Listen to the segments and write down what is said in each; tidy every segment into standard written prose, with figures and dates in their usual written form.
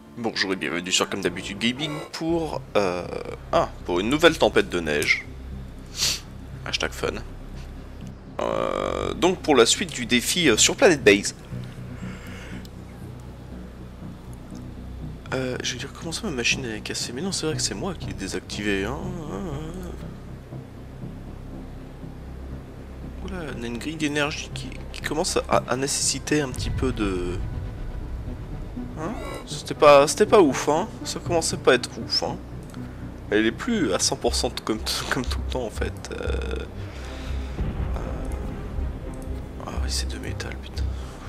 Bonjour et bienvenue sur Comme d'habitude Gaming pour une nouvelle tempête de neige. Hashtag fun. Donc pour la suite du défi sur Planet Base. Je vais dire comment ça ma machine est cassée. Mais non, c'est vrai que c'est moi qui l'ai désactivé. Hein. Oula, on a une grille d'énergie qui commence à nécessiter un petit peu de... Hein, c'était pas ouf, hein. Ça commençait pas à être ouf, hein. Elle est plus à 100% comme tout le temps en fait. Ah oui, c'est de métal, putain.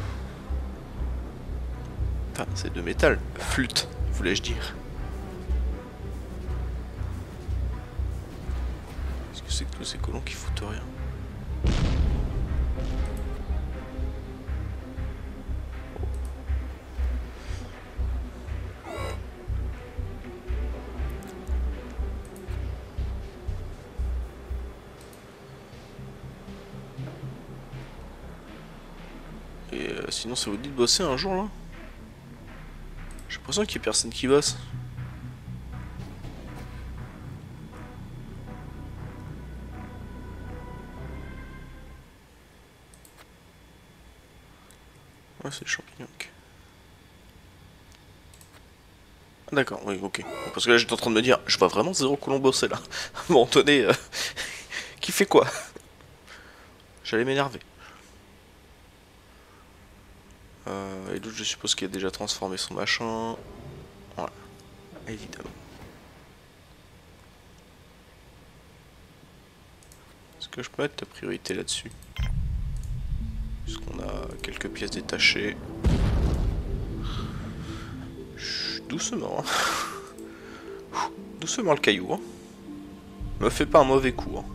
Enfin, c'est de métal. Flûte, voulais-je dire. Qu'est-ce que c'est que tous ces colons qui foutent rien? Et sinon, ça vous dit de bosser un jour là? J'ai l'impression qu'il y a personne qui bosse. Ouais, c'est le champignon. Ok. Ah, d'accord, oui, ok. Bon, parce que là, j'étais en train de me dire, je vois vraiment zéro colon bosser là. Bon, tenez, qui fait quoi? J'allais m'énerver. Et l'autre, je suppose qu'il a déjà transformé son machin. Voilà, évidemment. Est-ce que je peux mettre la priorité là-dessus? Puisqu'on a quelques pièces détachées. Chut, doucement. Hein. Doucement le caillou. Hein. Me fais pas un mauvais coup. Hein.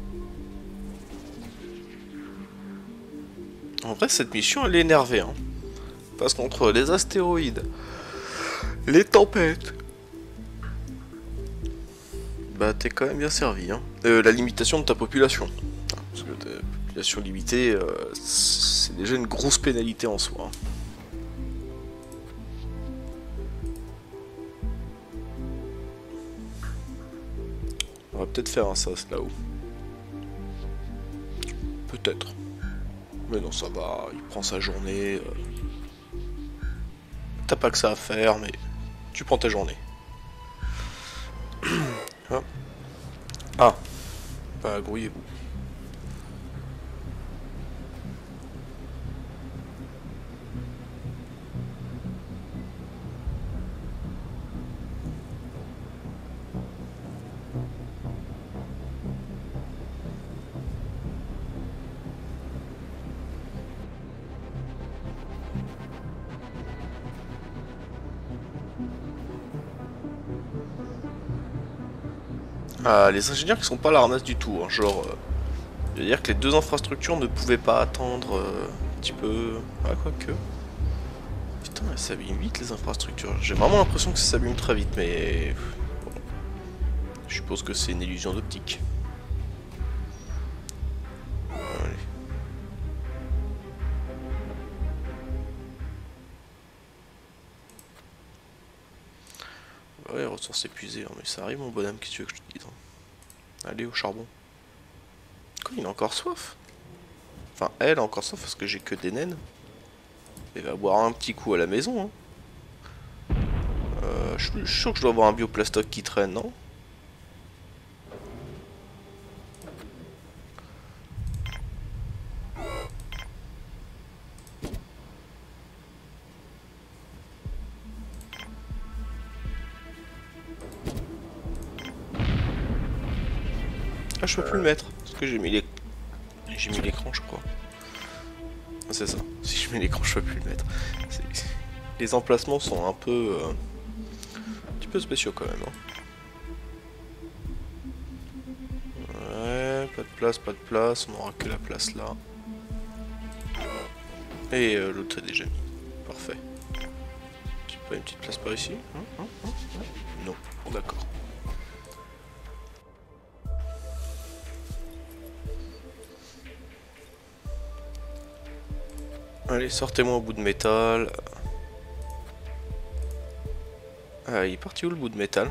En vrai, cette mission, elle est énervée. Hein. Parce qu'entre les astéroïdes, les tempêtes, bah t'es quand même bien servi. Hein. La limitation de ta population. Parce que ta population limitée, c'est déjà une grosse pénalité en soi. Hein. On va peut-être faire un sas là-haut. Peut-être. Mais non, ça va, il prend sa journée. T'as pas que ça à faire, mais tu prends ta journée. Hein. Ah, bah grouillez-vous. Ah, les ingénieurs qui sont pas à la ramasse du tout, hein, genre... je veux dire que les deux infrastructures ne pouvaient pas attendre un petit peu... Ah, quoique... Putain, elles s'abîment vite les infrastructures. J'ai vraiment l'impression que ça s'abîme très vite, mais... Bon, je suppose que c'est une illusion d'optique. Allez. Ouais, ressources épuisées, hein, mais ça arrive mon bonhomme, qu'est-ce que tu veux que je te dise hein. Allez au charbon. Quoi, il a encore soif? Enfin, elle a encore soif parce que j'ai que des naines. Elle va boire un petit coup à la maison. Hein. Je suis sûr que je dois avoir un bioplastoc qui traîne, non? Ah, je peux plus le mettre parce que j'ai mis l'écran, je crois. C'est ça. Si je mets l'écran, je peux plus le mettre. Les emplacements sont un petit peu spéciaux quand même. Hein. Ouais, pas de place, pas de place. On aura que la place là. Et l'autre c'est déjà mis. Parfait. Tu peux une petite place par ici non. Bon, d'accord. Allez, sortez-moi un bout de métal. Il est parti où le bout de métal?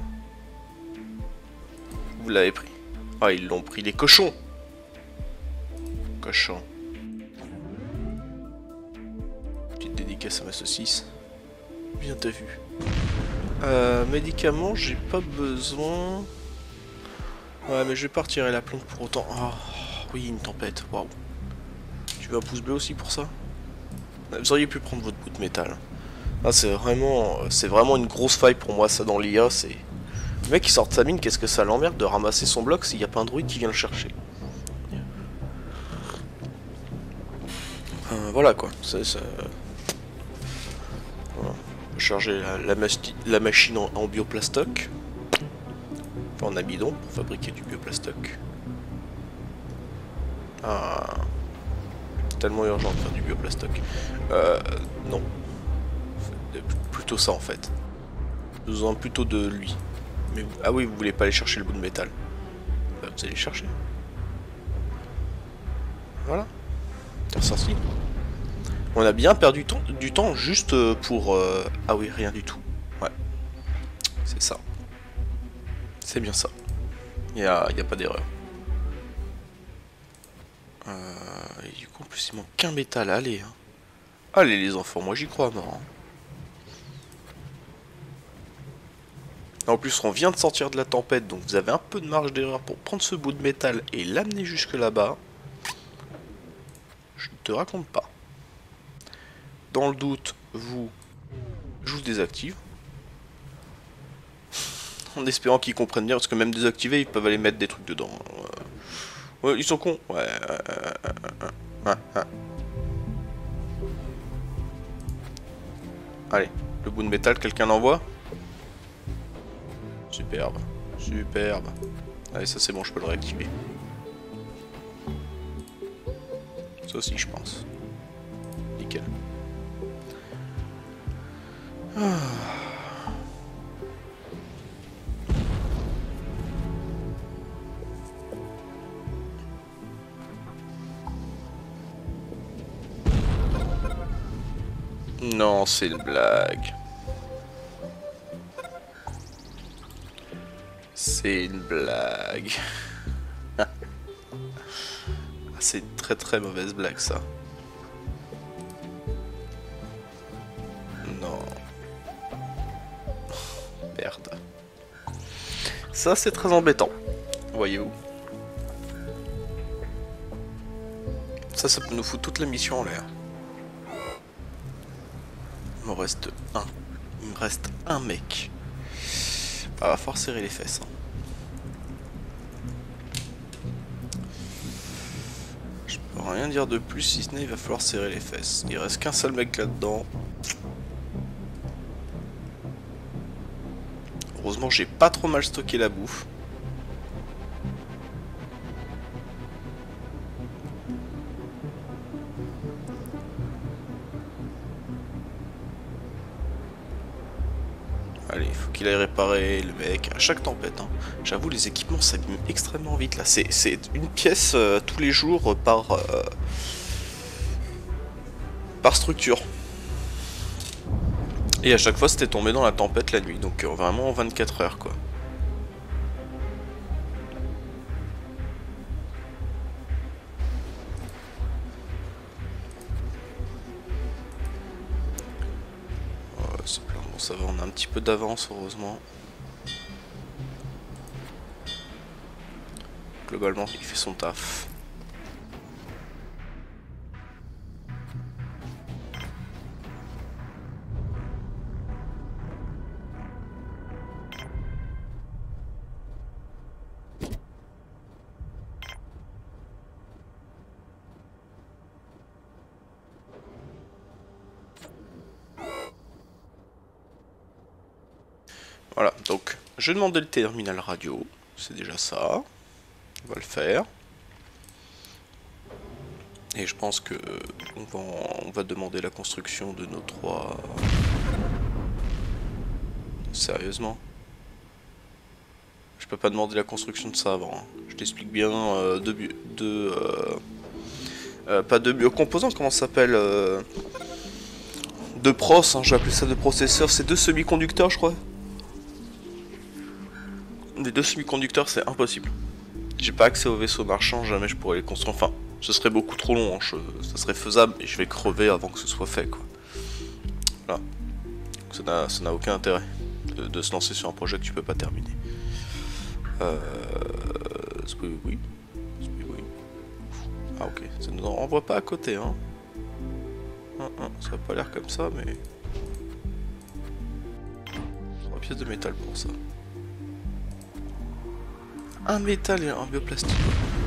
Vous l'avez pris? Ah, ils l'ont pris, les cochons! Cochon. Petite dédicace à ma saucisse. Bien t'as vu. Médicaments, j'ai pas besoin. Ouais, mais je vais pas retirer la plombe pour autant. Oh, oui, une tempête. Waouh. Tu veux un pouce bleu aussi pour ça? Vous auriez pu prendre votre bout de métal. Ah, c'est vraiment une grosse faille pour moi, ça, dans l'IA. C'est le mec qui sort de sa mine, qu'est-ce que ça l'emmerde de ramasser son bloc s'il n'y a pas un druide qui vient le chercher? Voilà quoi. Voilà. Charger la machine en bioplastoc. Enfin en amidon pour fabriquer du bioplastoc. Ah, c'est tellement urgent de faire du bioplastoc. Non. Plutôt ça en fait. Nous avons plutôt de lui. Mais ah oui, vous voulez pas aller chercher le bout de métal. Bah, vous allez le chercher. Voilà. T'es ressorti. On a bien perdu du temps juste pour... Ah oui, rien du tout. Ouais. C'est ça. C'est bien ça. Y a pas d'erreur. Et du coup, en plus, il manque qu'un métal. Allez. Hein. Allez, les enfants, moi j'y crois, mort. En plus, on vient de sortir de la tempête, donc vous avez un peu de marge d'erreur pour prendre ce bout de métal et l'amener jusque là-bas. Je ne te raconte pas. Dans le doute, je vous désactive. En espérant qu'ils comprennent bien, parce que même désactivés, ils peuvent aller mettre des trucs dedans. Ouais, ils sont cons. Ouais. Allez, le bout de métal, quelqu'un l'envoie? Superbe. Superbe. Allez, ça c'est bon, je peux le réactiver. Ça aussi, je pense. Nickel. Ah. Non, c'est une blague. C'est une blague. C'est une très très mauvaise blague ça. Non. Merde. Ça c'est très embêtant. Voyez-vous. Ça peut nous foutre toute la mission en l'air. Il me reste un. Il me reste un mec. Ah, va falloir serrer les fesses. Hein. Je peux rien dire de plus si ce n'est il va falloir serrer les fesses. Il reste qu'un seul mec là-dedans. Heureusement j'ai pas trop mal stocké la bouffe. Allez, il faut qu'il aille réparer le mec à chaque tempête. Hein. J'avoue, les équipements s'abîment extrêmement vite là. C'est une pièce tous les jours par structure. Et à chaque fois, c'était tombé dans la tempête la nuit. Donc vraiment en 24 heures quoi. Ça va, on a un petit peu d'avance, heureusement. Globalement, il fait son taf. Voilà, donc je vais demander le terminal radio, c'est déjà ça, on va le faire. Et je pense que on va demander la construction de nos 3... Sérieusement? Je peux pas demander la construction de ça avant, hein. Je t'explique bien, pas de biocomposants, comment ça s'appelle de pros, hein, je vais appeler ça de processeurs, c'est 2 semi-conducteurs je crois. Les deux semi-conducteurs, c'est impossible. J'ai pas accès aux vaisseaux marchands, jamais je pourrais les construire. Enfin, ce serait beaucoup trop long, hein. Ça serait faisable, et je vais crever avant que ce soit fait, quoi. Voilà. Ça n'a aucun intérêt de se lancer sur un projet que tu peux pas terminer. Oui. Ah ok, ça nous en renvoie pas à côté, hein. Ça a pas l'air comme ça, mais... 3 pièces de métal pour ça. Un métal et un bioplastique.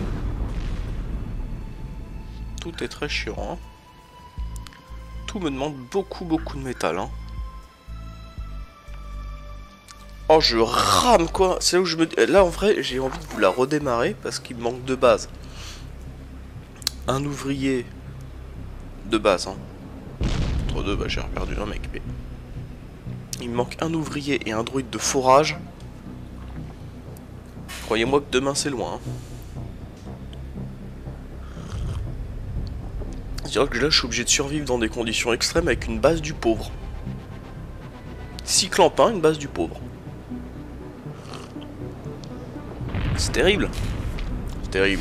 Tout est très chiant, hein. Tout me demande beaucoup de métal, hein. Oh, je rame, quoi. C'est là où je me... Là, en vrai, j'ai envie de vous la redémarrer parce qu'il me manque de base. Un ouvrier de base, hein. Entre deux, bah, j'ai perdu un mec, mais... Il me manque un ouvrier et un droïde de forage. Croyez-moi que demain, c'est loin, hein. C'est-à-dire que là, je suis obligé de survivre dans des conditions extrêmes avec une base du pauvre. 6 clampins, une base du pauvre. C'est terrible. C'est terrible.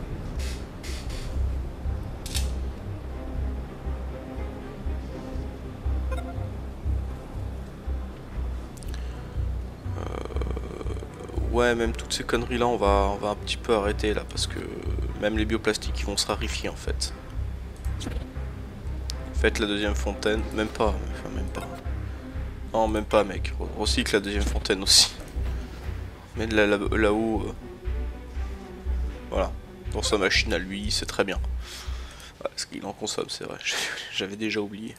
Ouais, même toutes ces conneries là, on va un petit peu arrêter là, parce que même les bioplastiques ils vont se raréfier en fait. Faites la deuxième fontaine, même pas, enfin même pas. Non, même pas mec, recycle la deuxième fontaine aussi. Mais là-haut, voilà, dans sa machine à lui, c'est très bien. Ouais, parce qu'il en consomme, c'est vrai, j'avais déjà oublié.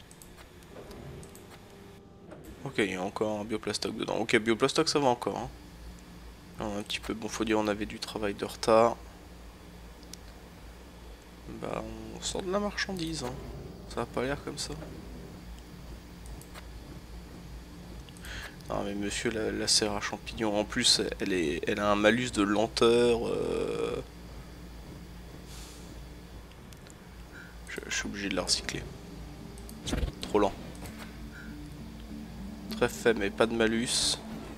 Ok, il y a encore un bioplastoc dedans. Ok, bioplastoc ça va encore, hein. Un petit peu, bon faut dire on avait du travail de retard. Bah on sort de la marchandise, hein. Ça a pas l'air comme ça. Ah mais monsieur la serre à champignons en plus elle a un malus de lenteur. Je suis obligé de la recycler. Trop lent. Très faible mais pas de malus.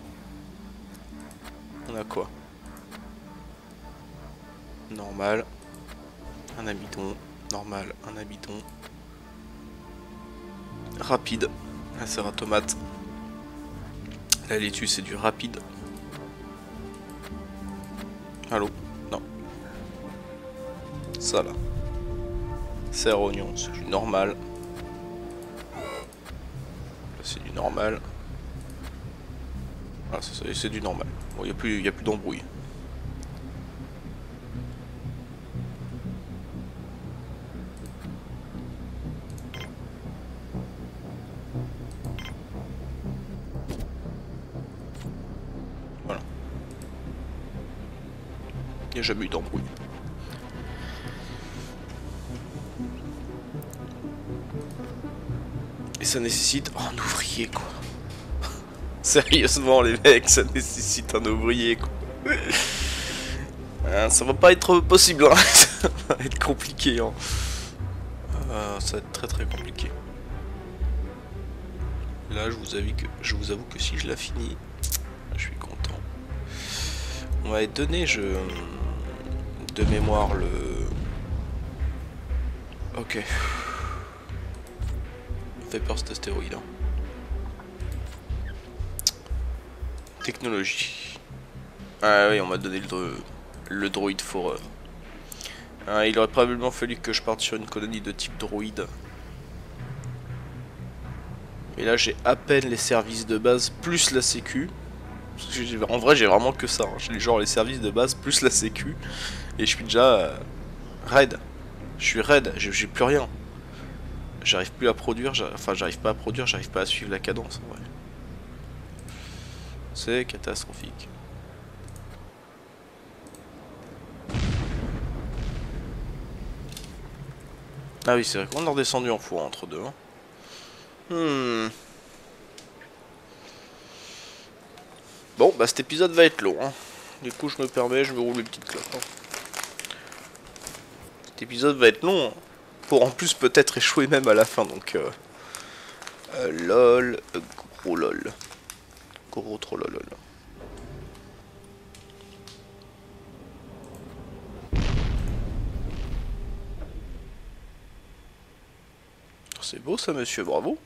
On a quoi? Normal. Un amidon. Normal. Un amidon. Rapide. La serre à tomate. La laitue c'est du rapide. Allô? Non. Ça là. Serre oignon, c'est du normal. Là c'est du normal. Voilà, c'est du normal. Bon, y a plus d'embrouille. Voilà. Y a jamais eu d'embrouille. Et ça nécessite un ouvrier quoi. Sérieusement les mecs, ça nécessite un ouvrier quoi. Ça va pas être possible, hein. Ça va être compliqué, hein. Ça va être très compliqué. Là je vous avoue que si je la finis, je suis content. On va donner de mémoire le... Ok. Fait peur cet astéroïde, hein. Technologie. Ah oui, on m'a donné le droïde foreur. Il aurait probablement fallu que je parte sur une colonie de type droïde. Et là j'ai à peine les services de base plus la sécu. En vrai j'ai vraiment que ça, hein. J'ai genre les services de base plus la sécu. Et je suis déjà raid. Je suis raid, j'ai plus rien. J'arrive plus à produire, enfin j'arrive pas à produire, j'arrive pas à suivre la cadence en vrai. C'est catastrophique. Ah oui c'est vrai qu'on est redescendu en four entre deux, hein. Bon bah cet épisode va être long, hein. Du coup je me permets, je me roule une petite clope, hein. Cet épisode va être long, hein. Pour en plus peut-être échouer même à la fin donc lol, gros lol. Gros trop lol. C'est beau ça, monsieur, bravo.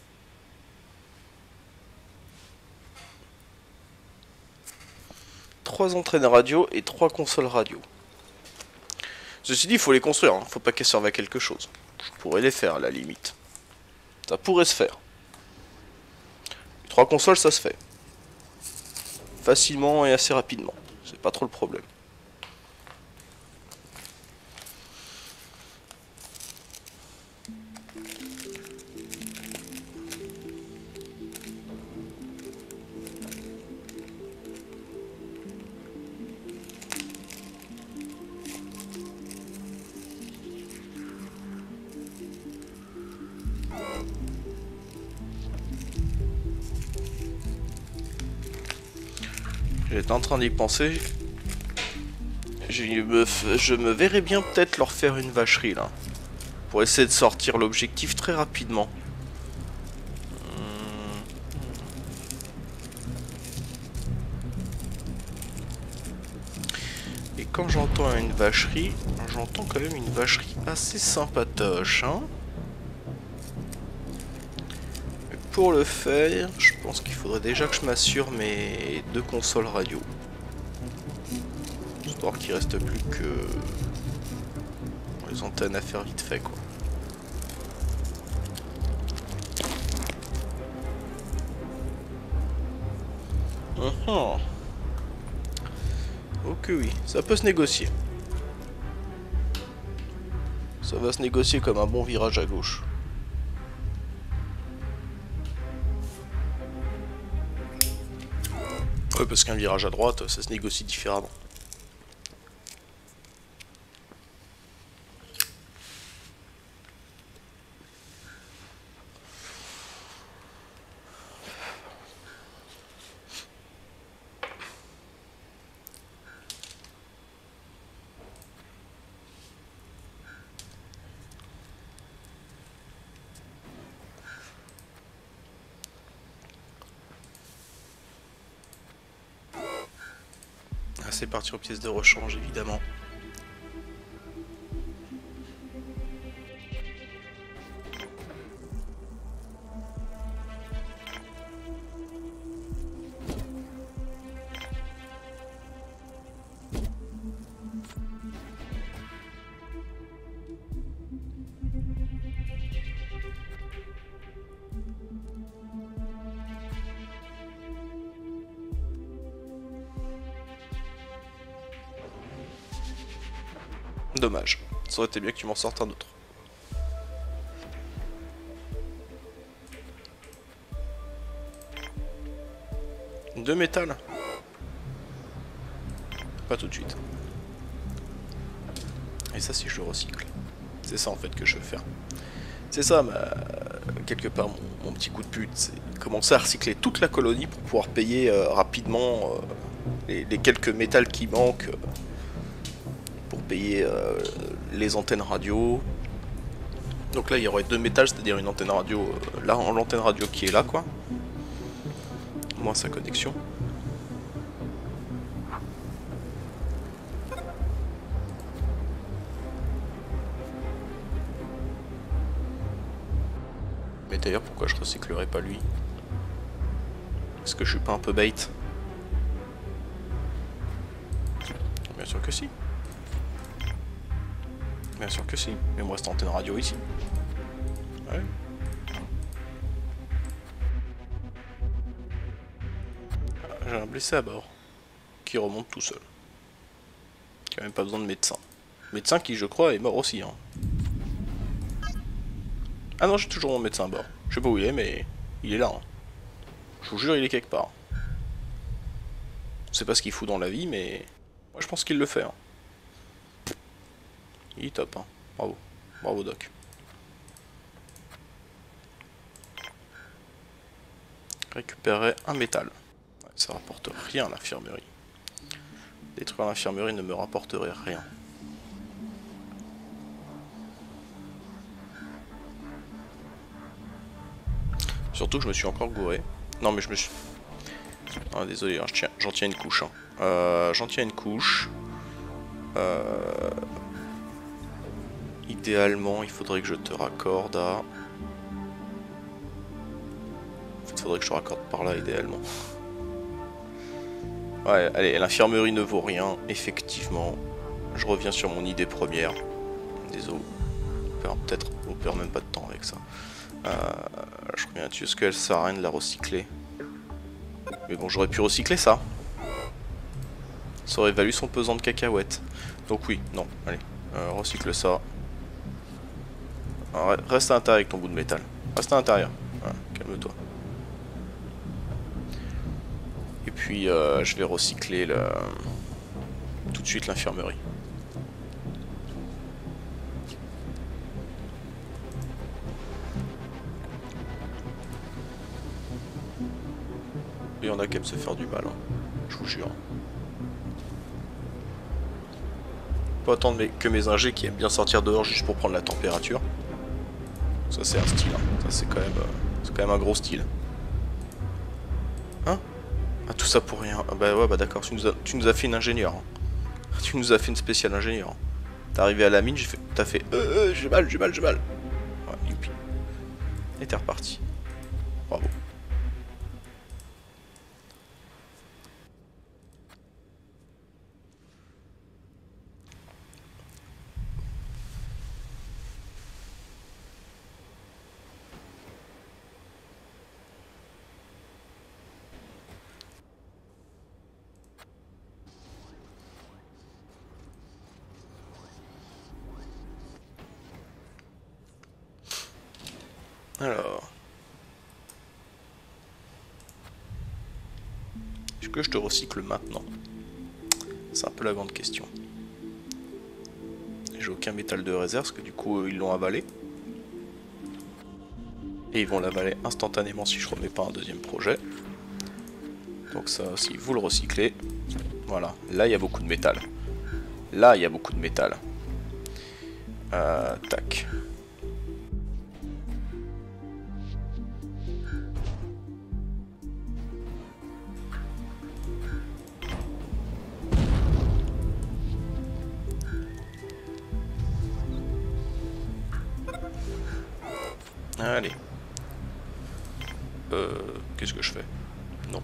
Trois antennes radio et 3 consoles radio. Ceci dit, il faut les construire, hein. Faut pas qu'elles servent à quelque chose. Je pourrais les faire à la limite. Ça pourrait se faire. 3 consoles, ça se fait. Facilement et assez rapidement. C'est pas trop le problème. J'étais en train d'y penser. Je me verrais bien peut-être leur faire une vacherie là. Pour essayer de sortir l'objectif très rapidement. Et quand j'entends une vacherie, j'entends quand même une vacherie assez sympatoche, hein. Pour le faire, je pense qu'il faudrait déjà que je m'assure mes 2 consoles radio. Histoire qu'il reste plus que les antennes à faire vite fait, quoi. Ok, oui, ça peut se négocier. Ça va se négocier comme un bon virage à gauche. Ouais, parce qu'un virage à droite, ça se négocie différemment. C'est parti aux pièces de rechange, évidemment. Dommage. Ça aurait été bien que tu m'en sortes un autre. De métal. Pas tout de suite. Et ça, si je le recycle. C'est ça en fait que je veux faire. C'est ça, quelque part, mon petit coup de pute. C'est commencer à recycler toute la colonie pour pouvoir payer rapidement les quelques métals qui manquent. Pour payer les antennes radio. Donc là il y aurait 2 métals, c'est-à-dire une antenne radio, là l'antenne radio qui est là quoi. Moins sa connexion. Mais d'ailleurs pourquoi je recyclerais pas lui? Est-ce que je suis pas un peu bait? Bien sûr que si. Bien sûr que si, mais moi c'est antenne radio ici. Ouais. J'ai un blessé à bord, qui remonte tout seul. Qui a même pas besoin de médecin. Médecin qui je crois est mort aussi. Hein. Ah non, j'ai toujours mon médecin à bord. Je sais pas où il est, mais il est là. Hein. Je vous jure, il est quelque part. Je sais pas ce qu'il fout dans la vie, mais moi je pense qu'il le fait. Hein. Il est top, hein. Bravo. Bravo Doc. Récupérer un métal. Ouais, ça rapporte rien à l'infirmerie. Détruire l'infirmerie ne me rapporterait rien. Surtout que je me suis encore gouré. Non mais je me suis... Ah, désolé, hein, j'en tiens une couche. Hein. J'en tiens une couche. Idéalement, il faudrait que je te raccorde à faudrait que je raccorde par là idéalement. Ouais, allez, l'infirmerie ne vaut rien, effectivement. Je reviens sur mon idée première. Désolé. On perd même pas de temps avec ça. Je reviens dessus, est-ce qu'elle sert à rien de la recycler? Mais bon, j'aurais pu recycler ça. Ça aurait valu son pesant de cacahuètes. Donc oui, non, allez, recycle ça. Alors, reste à l'intérieur avec ton bout de métal. Reste à l'intérieur. Voilà, calme-toi. Et puis, je vais recycler tout de suite l'infirmerie. Il y en a qui aiment se faire du mal, hein. Je vous jure. Pas attendre que mes ingés qui aiment bien sortir dehors juste pour prendre la température. Ça c'est un style, hein. Ça c'est quand même un gros style. Hein? Ah, tout ça pour rien. Ah, bah ouais, bah d'accord, tu nous as fait une ingénieure. Hein. Tu nous as fait une spéciale ingénieure. Hein. T'es arrivé à la mine, t'as fait j'ai mal. Ouais, youpi. Et t'es reparti. Bravo. Alors... Est-ce que je te recycle maintenant? C'est un peu la grande question. J'ai aucun métal de réserve parce que du coup ils l'ont avalé. Et ils vont l'avaler instantanément si je remets pas un deuxième projet. Donc ça aussi, vous le recyclez. Voilà, là il y a beaucoup de métal. Là il y a beaucoup de métal. Tac. Allez. Qu'est-ce que je fais? Non.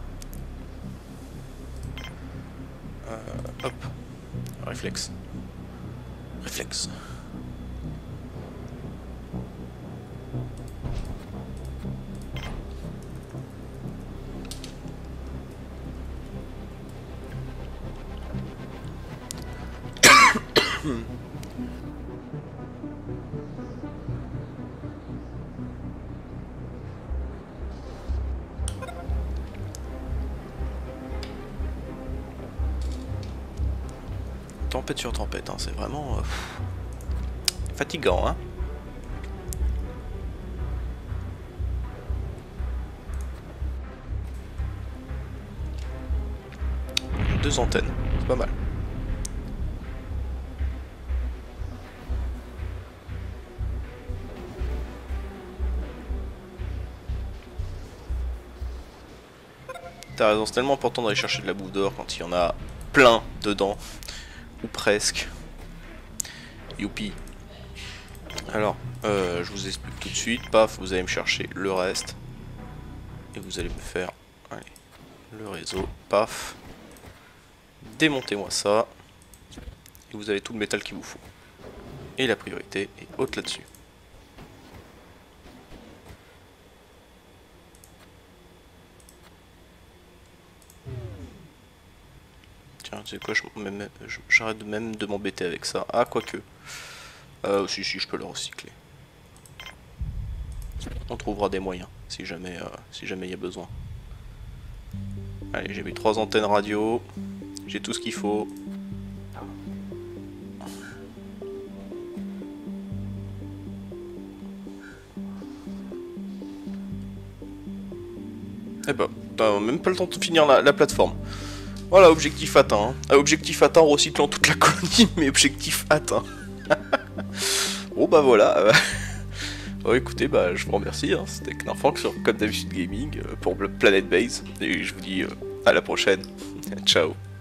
Hop. Réflexe. Réflexe. Tempête sur tempête, hein, c'est vraiment fatigant, hein. Deux antennes, c'est pas mal. T'as raison, c'est tellement important d'aller chercher de la bouffe dehors quand il y en a plein dedans. Ou presque. Youpi. Alors, je vous explique tout de suite. Paf, vous allez me chercher le reste. Et vous allez me faire... Allez, le réseau. Paf. Démontez-moi ça. Et vous avez tout le métal qu'il vous faut. Et la priorité est haute là-dessus. Tu sais quoi, j'arrête même de m'embêter avec ça. Ah, quoique. Si, je peux le recycler. On trouvera des moyens, si jamais il y a besoin. Allez, j'ai mis 3 antennes radio. J'ai tout ce qu'il faut. Eh ben, t'as même pas le temps de finir la plateforme. Voilà, objectif atteint. Hein. Objectif atteint en recyclant toute la colonie, mais objectif atteint. Bon bah voilà. Bon, écoutez, bah je vous remercie. Hein. C'était Knarfank sur Comme d'habitude Gaming pour Planet Base. Et je vous dis à la prochaine. Ciao.